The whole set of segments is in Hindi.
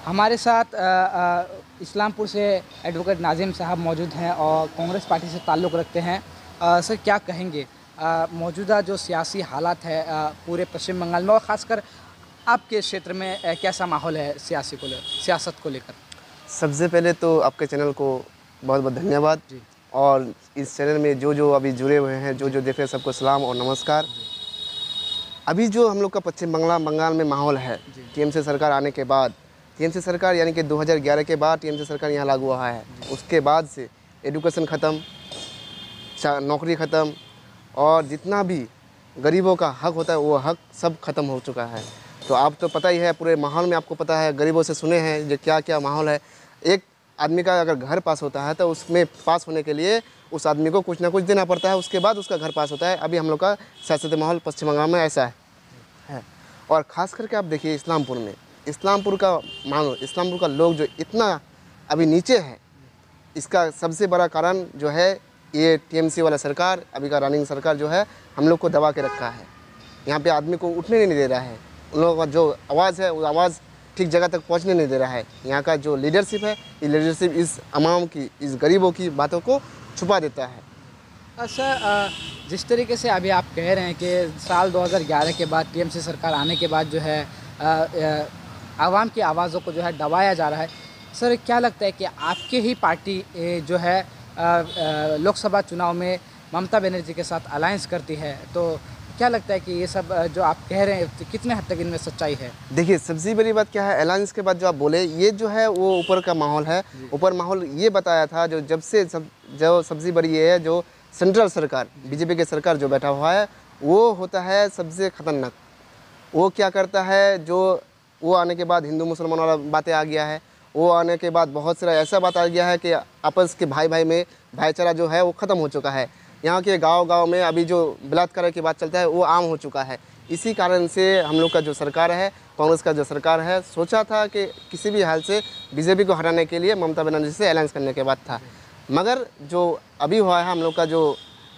हमारे साथ इस्लामपुर से एडवोकेट नाजिम साहब मौजूद हैं और कांग्रेस पार्टी से ताल्लुक़ रखते हैं। सर क्या कहेंगे मौजूदा जो सियासी हालात है पूरे पश्चिम बंगाल में और ख़ासकर आपके क्षेत्र में कैसा माहौल है सियासत को लेकर? सबसे पहले तो आपके चैनल को बहुत बहुत धन्यवाद जी। और इस चैनल में जो अभी जुड़े हुए हैं, जो देख रहे हैं, सबको सलाम और नमस्कार। अभी जो हम लोग का पश्चिम बंगाल में माहौल है, टीएमसी सरकार आने के बाद, टीएमसी सरकार यानी कि 2011 के बाद टीएमसी सरकार यहाँ लागू हुआ है, उसके बाद से एजुकेशन ख़त्म, नौकरी ख़त्म और जितना भी गरीबों का हक होता है वो हक सब ख़त्म हो चुका है। तो आप तो पता ही है, पूरे माहौल में आपको पता है, गरीबों से सुने हैं जो क्या क्या माहौल है। एक आदमी का अगर घर पास होता है तो उसमें पास होने के लिए उस आदमी को कुछ ना कुछ देना पड़ता है, उसके बाद उसका घर पास होता है। अभी हम लोग का सियासती माहौल पश्चिम बंगाल में ऐसा है। और ख़ास करके आप देखिए इस्लामपुर में, इस्लामपुर का लोग जो इतना अभी नीचे है, इसका सबसे बड़ा कारण जो है ये टीएमसी वाला सरकार, अभी का रनिंग सरकार जो है हम लोग को दबा के रखा है। यहाँ पे आदमी को उठने नहीं दे रहा है, उन लोगों का जो आवाज़ है वो आवाज़ ठीक जगह तक पहुँचने नहीं दे रहा है। यहाँ का जो लीडरशिप है, ये लीडरशिप इस अवाम की, इस गरीबों की बातों को छुपा देता है। अच्छा, जिस तरीके से अभी आप कह रहे हैं कि साल 2011 के बाद टीएमसी सरकार आने के बाद जो है आवाम की आवाज़ों को जो है दबाया जा रहा है, सर क्या लगता है कि आपकी ही पार्टी जो है लोकसभा चुनाव में ममता बनर्जी के साथ अलायंस करती है, तो क्या लगता है कि ये सब जो आप कह रहे हैं कितने हद तक इनमें सच्चाई है? देखिए सबसे बड़ी बात क्या है, अलायंस के बाद जो आप बोले, ये जो है वो ऊपर का माहौल है। ऊपर माहौल ये बताया था जो जब से जो सबसे बड़ी ये है, जो सेंट्रल सरकार बीजेपी के सरकार जो बैठा हुआ है, वो होता है सबसे खतरनाक। वो क्या करता है, जो वो आने के बाद हिंदू मुसलमान वाला बातें आ गया है, वो आने के बाद बहुत सारा ऐसा बात आ गया है कि आपस के भाई में भाईचारा जो है वो ख़त्म हो चुका है। यहाँ के गांव में अभी जो बलात्कार की बात चलता है वो आम हो चुका है। इसी कारण से हम लोग का जो सरकार है, कांग्रेस का जो सरकार है, सोचा था कि किसी भी हाल से बीजेपी को हटाने के लिए ममता बनर्जी से अलायंस करने के बाद था। मगर जो अभी हुआ है, हम लोग का जो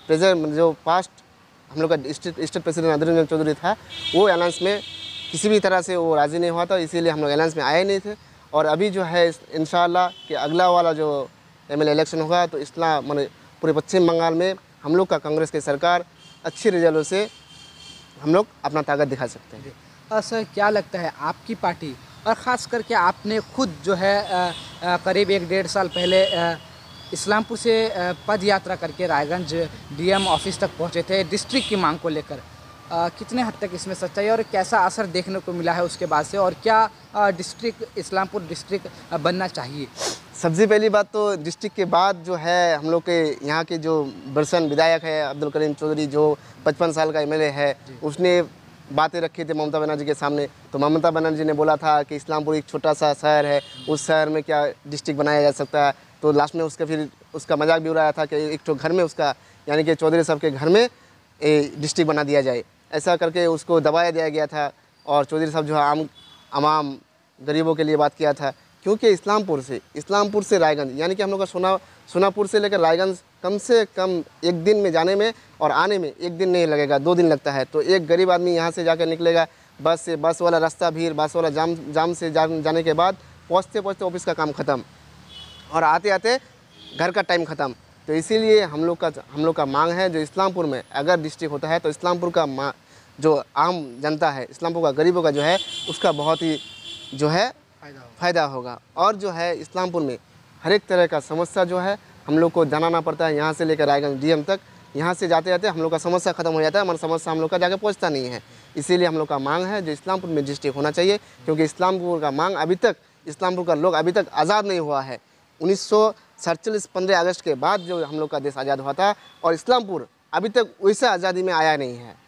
पास्ट हम लोग का स्टेट प्रेसिडेंट अधीर रंजन चौधरी था, वो अलायंस में किसी भी तरह से वो राज़ी नहीं हुआ था, इसीलिए हम लोग अलायंस में आए नहीं थे। और अभी जो है इंशाअल्लाह कि अगला वाला जो एमएलए इलेक्शन होगा तो पूरे पश्चिम बंगाल में हम लोग का कांग्रेस की सरकार अच्छे रिजल्टों से हम लोग अपना ताकत दिखा सकते हैं। सर क्या लगता है आपकी पार्टी और ख़ास करके आपने खुद जो है करीब 1-1.5 साल पहले इस्लामपुर से पद यात्रा करके रायगंज डीएम ऑफिस तक पहुंचे थे डिस्ट्रिक्ट की मांग को लेकर, कितने हद तक इसमें सच्चाई और कैसा असर देखने को मिला है उसके बाद से, और क्या इस्लामपुर डिस्ट्रिक्ट बनना चाहिए? सबसे पहली बात तो डिस्ट्रिक्ट के बाद जो है हम लोग के यहाँ के जो वर्तमान विधायक है अब्दुल करीम चौधरी, जो 55 साल का एमएलए है, उसने बातें रखी थी ममता बनर्जी के सामने। तो ममता बनर्जी ने बोला था कि इस्लामपुर एक छोटा सा शहर है, उस शहर में क्या डिस्ट्रिक्ट बनाया जा सकता है। तो लास्ट में फिर उसका मजाक भी उड़ाया था कि एक तो घर में उसका यानी कि चौधरी साहब के घर में डिस्ट्रिक्ट बना दिया जाए, ऐसा करके उसको दबाया दिया गया था। और चौधरी साहब जो है आम गरीबों के लिए बात किया था, क्योंकि इस्लामपुर से रायगंज यानी कि हम लोग का सोनापुर से लेकर रायगंज कम से कम एक दिन में जाने में और आने में 1 दिन नहीं लगेगा, 2 दिन लगता है। तो एक गरीब आदमी यहाँ से जाकर निकलेगा बस से, बस वाला रास्ता भीड़, बस वाला जाम से जाने के बाद पहुँचते ऑफिस का काम ख़त्म और आते आते घर का टाइम ख़त्म। तो इसीलिए हम लोग का मांग है, जो इस्लामपुर में अगर डिस्ट्रिक्ट होता है तो इस्लामपुर का जो आम जनता है, इस्लामपुर का गरीबों का जो है उसका बहुत ही जो है फ़ायदा होगा। और जो है इस्लामपुर में हर एक तरह का समस्या जो है हम लोग को जाना पड़ता है, यहाँ से लेकर रायगंज डीएम तक, यहाँ से जाते जाते हम लोग का समस्या ख़त्म हो जाता है, हमारा समस्या हम लोग का जाके पहुँचता नहीं है। इसीलिए हम लोग का मांग है जो इस्लामपुर में डिस्ट्रिक्ट होना चाहिए, क्योंकि इस्लामपुर का मांग अभी तक, इस्लामपुर का लोग अभी तक आज़ाद नहीं हुआ है। 1947 15 अगस्त के बाद जो हम लोग का देश आज़ाद हुआ था, और इस्लामपुर अभी तक वैसे आज़ादी में आया नहीं है।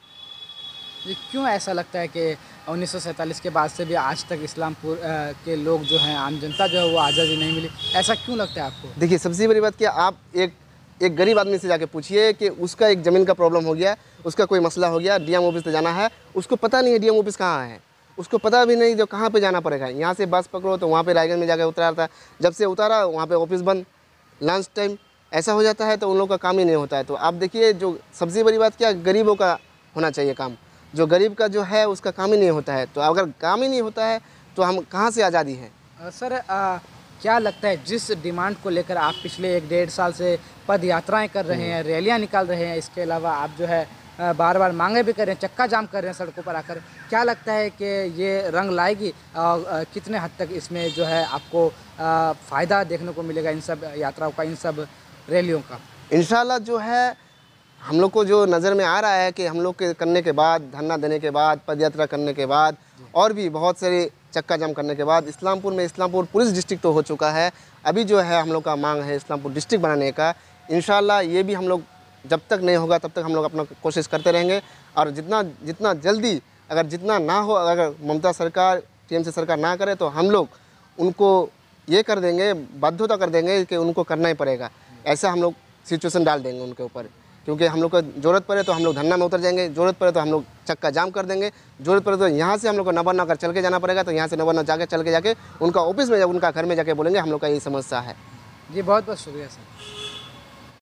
क्यों ऐसा लगता है कि 1947 के बाद से भी आज तक इस्लामपुर के लोग जो हैं, आम जनता जो है वो आज़ादी नहीं मिली, ऐसा क्यों लगता है आपको? देखिए सबसे बड़ी बात क्या, आप एक गरीब आदमी से जाके पूछिए कि उसका एक ज़मीन का प्रॉब्लम हो गया, उसका कोई मसला हो गया, डीएम ऑफिस पे जाना है, उसको पता नहीं है डीएम ऑफिस कहाँ है, उसको पता भी नहीं जो कहाँ पे जाना पड़ेगा। यहाँ से बस पकड़ो तो वहाँ पे रायगंज में जाकर उतारता, जब से उतारा वहाँ पे ऑफिस बंद, लंच टाइम ऐसा हो जाता है, तो उन लोगों का काम ही नहीं होता है। तो आप देखिए जो सबसे बड़ी बात क्या, गरीबों का होना चाहिए काम, जो गरीब का जो है उसका काम ही नहीं होता है। तो अगर काम ही नहीं होता है तो हम कहाँ से आज़ादी है? सर क्या लगता है जिस डिमांड को लेकर आप पिछले 1 डेढ़ साल से पद यात्राएं कर रहे हैं, रैलियां निकाल रहे हैं, इसके अलावा आप जो है बार बार मांगे भी कर रहे हैं, चक्का जाम कर रहे हैं सड़कों पर आकर, क्या लगता है कि ये रंग लाएगी और कितने हद तक इसमें जो है आपको फ़ायदा देखने को मिलेगा इन सब यात्राओं का, इन सब रैलियों का? इंशाल्लाह जो है हम लोग को जो नज़र में आ रहा है कि हम लोग के करने के बाद, धरना देने के बाद, पदयात्रा करने के बाद और भी बहुत सारे चक्का जाम करने के बाद इस्लामपुर पुलिस डिस्ट्रिक्ट तो हो चुका है। अभी जो है हम लोग का मांग है इस्लामपुर डिस्ट्रिक्ट बनाने का। इंशाल्लाह ये भी हम लोग जब तक नहीं होगा तब तक हम लोग अपना कोशिश करते रहेंगे और जितना जल्दी अगर जितना ना हो, अगर ममता सरकार टीएमसी सरकार ना करे तो हम लोग उनको ये कर देंगे, बाध्यता कर देंगे कि उनको करना ही पड़ेगा। ऐसा हम लोग सिचुएशन डाल देंगे उनके ऊपर, क्योंकि हम लोग को ज़रूरत पड़े तो हम लोग धरना में उतर जाएंगे, ज़रूरत पड़े तो हम लोग चक्का जाम कर देंगे, ज़रूरत पड़े तो यहाँ से हम लोग को नवान्न अगर चल के जाना पड़ेगा तो यहाँ से नवान्न चल के जाके उनका ऑफिस में उनका घर में जाके बोलेंगे हम लोग का ये समस्या है। जी बहुत बहुत शुक्रिया सर।